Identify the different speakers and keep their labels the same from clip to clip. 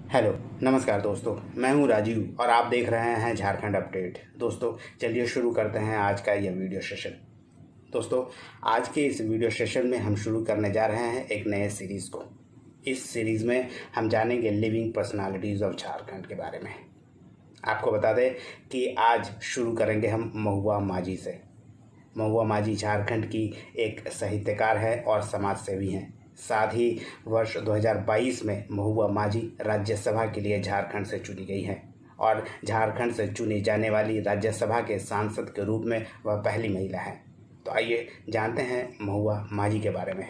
Speaker 1: Hello, नमस्कार दोस्तों। मैं हूं राजीव और आप देख रहे हैं झारखंड अपडेट। दोस्तों चलिए शुरू करते हैं आज का यह वीडियो सेशन। दोस्तों आज के इस वीडियो सेशन में हम शुरू करने जा रहे हैं एक नए सीरीज़ को। इस सीरीज़ में हम जानेंगे लिविंग पर्सनालिटीज़ ऑफ झारखंड के बारे में। आपको बता दें कि आज शुरू करेंगे हम महुआ माझी से। महुआ माझी झारखंड की एक साहित्यकार है और समाज सेवी हैं। साथ ही वर्ष 2022 में महुआ माझी राज्यसभा के लिए झारखंड से चुनी गई हैं और झारखंड से चुनी जाने वाली राज्यसभा के सांसद के रूप में वह पहली महिला है। तो आइए जानते हैं महुआ माझी के बारे में।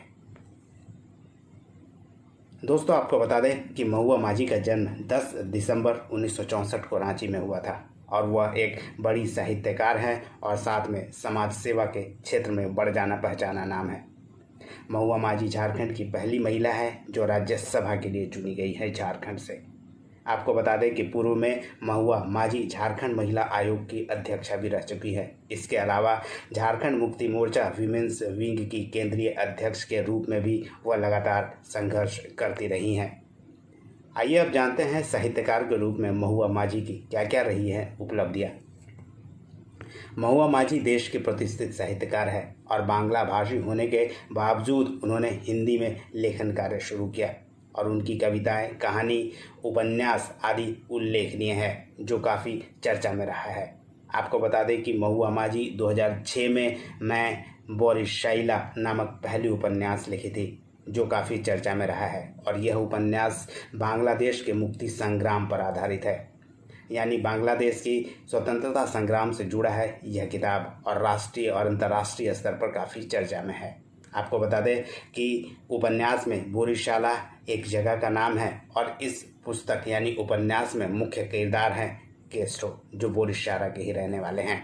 Speaker 1: दोस्तों आपको बता दें कि महुआ माझी का जन्म 10 दिसंबर 1964 को रांची में हुआ था और वह एक बड़ी साहित्यकार हैं और साथ में समाज सेवा के क्षेत्र में बढ़ जाना पहचाना नाम है। महुआ माझी झारखंड की पहली महिला है जो राज्यसभा के लिए चुनी गई है झारखंड से। आपको बता दें कि पूर्व में महुआ माझी झारखंड महिला आयोग की अध्यक्षा भी रह चुकी है। इसके अलावा झारखंड मुक्ति मोर्चा विमेंस विंग की केंद्रीय अध्यक्ष के रूप में भी वह लगातार संघर्ष करती रही हैं। आइए अब जानते हैं साहित्यकार के रूप में महुआ माझी की क्या क्या रही है उपलब्धियाँ। महुआ माझी देश के प्रतिष्ठित साहित्यकार है और बांग्ला भाषी होने के बावजूद उन्होंने हिंदी में लेखन कार्य शुरू किया और उनकी कविताएं, कहानी, उपन्यास आदि उल्लेखनीय है जो काफ़ी चर्चा में रहा है। आपको बता दें कि महुआ माझी 2006 में मैं बोरिशाइला नामक पहली उपन्यास लिखी थी जो काफ़ी चर्चा में रहा है और यह उपन्यास बांग्लादेश के मुक्ति संग्राम पर आधारित है। यानी बांग्लादेश की स्वतंत्रता संग्राम से जुड़ा है यह किताब और राष्ट्रीय और अंतर्राष्ट्रीय स्तर पर काफ़ी चर्चा में है। आपको बता दें कि उपन्यास में बोरिशाला एक जगह का नाम है और इस पुस्तक यानी उपन्यास में मुख्य किरदार हैं केस्टो जो बोरिशाला के ही रहने वाले हैं।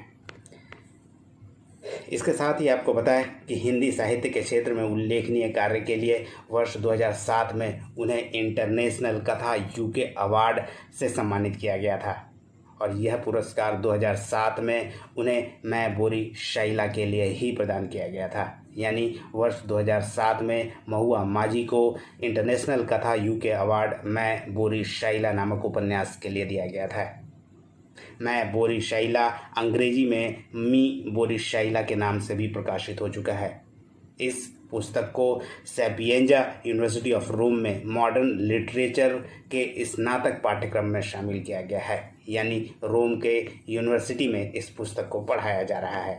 Speaker 1: इसके साथ ही आपको बताएं कि हिंदी साहित्य के क्षेत्र में उल्लेखनीय कार्य के लिए वर्ष 2007 में उन्हें इंटरनेशनल कथा यूके अवार्ड से सम्मानित किया गया था और यह पुरस्कार 2007 में उन्हें मैं बोरिशाइला के लिए ही प्रदान किया गया था। यानी वर्ष 2007 में महुआ माझी को इंटरनेशनल कथा यूके अवार्ड मैं बोरिशाइला नामक उपन्यास के लिए दिया गया था। मैं बोरिशाइला अंग्रेजी में मी बोरिशाइला के नाम से भी प्रकाशित हो चुका है। इस पुस्तक को सैपिएंजा यूनिवर्सिटी ऑफ रोम में मॉडर्न लिटरेचर के स्नातक पाठ्यक्रम में शामिल किया गया है। यानी रोम के यूनिवर्सिटी में इस पुस्तक को पढ़ाया जा रहा है।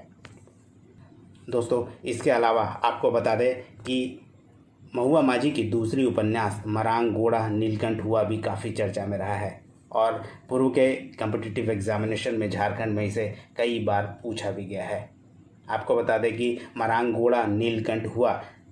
Speaker 1: दोस्तों इसके अलावा आपको बता दें कि महुआ माझी की दूसरी उपन्यास मरांग गोड़ा नीलकंठ हुआ भी काफ़ी चर्चा में रहा है और पूर्व के कॉम्पिटिटिव एग्जामिनेशन में झारखंड में इसे कई बार पूछा भी गया है। आपको बता दें कि मरांग गोड़ा नीलकंठ हुआ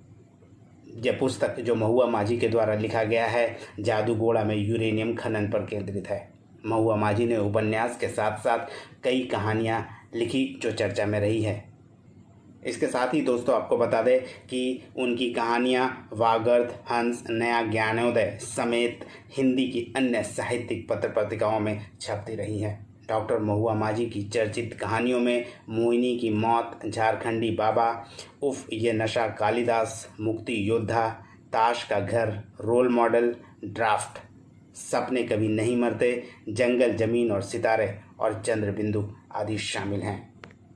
Speaker 1: यह पुस्तक जो महुआ माझी के द्वारा लिखा गया है जादूगोड़ा में यूरेनियम खनन पर केंद्रित है। महुआ माझी ने उपन्यास के साथ साथ कई कहानियाँ लिखी जो चर्चा में रही है। इसके साथ ही दोस्तों आपको बता दें कि उनकी कहानियाँ वागर्थ, हंस, नया ज्ञानोदय समेत हिंदी की अन्य साहित्यिक पत्र पत्रिकाओं में छपती रही हैं। डॉक्टर महुआ माझी की चर्चित कहानियों में मोहिनी की मौत, झारखंडी बाबा, उफ ये नशा, कालिदास, मुक्ति योद्धा, ताश का घर, रोल मॉडल, ड्राफ्ट, सपने कभी नहीं मरते, जंगल जमीन और सितारे और चंद्रबिंदु आदि शामिल हैं।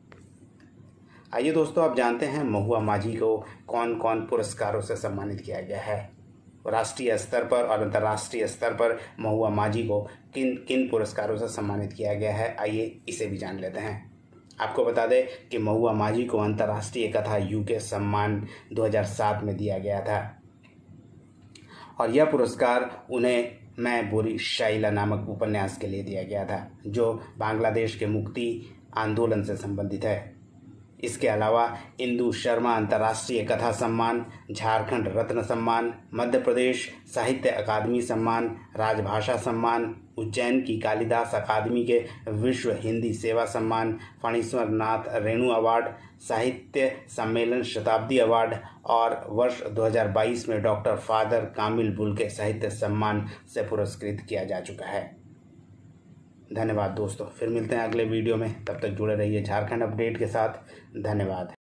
Speaker 1: आइए दोस्तों अब जानते हैं महुआ माझी को कौन कौन पुरस्कारों से सम्मानित किया गया है। राष्ट्रीय स्तर पर और अंतर्राष्ट्रीय स्तर पर महुआ माझी को किन किन पुरस्कारों से सम्मानित किया गया है आइए इसे भी जान लेते हैं। आपको बता दें कि महुआ माझी को अंतर्राष्ट्रीय कथा यूके सम्मान 2007 में दिया गया था और यह पुरस्कार उन्हें मैं बोरिशाइला नामक उपन्यास के लिए दिया गया था जो बांग्लादेश के मुक्ति आंदोलन से संबंधित है। इसके अलावा इंदु शर्मा अंतर्राष्ट्रीय कथा सम्मान, झारखंड रत्न सम्मान, मध्य प्रदेश साहित्य अकादमी सम्मान, राजभाषा सम्मान, उज्जैन की कालिदास अकादमी के विश्व हिंदी सेवा सम्मान, फणीश्वर नाथ रेणु अवार्ड, साहित्य सम्मेलन शताब्दी अवार्ड और वर्ष 2022 में डॉक्टर फादर कामिल बुल्के साहित्य सम्मान से पुरस्कृत किया जा चुका है। धन्यवाद दोस्तों, फिर मिलते हैं अगले वीडियो में। तब तक जुड़े रहिए झारखंड अपडेट के साथ। धन्यवाद।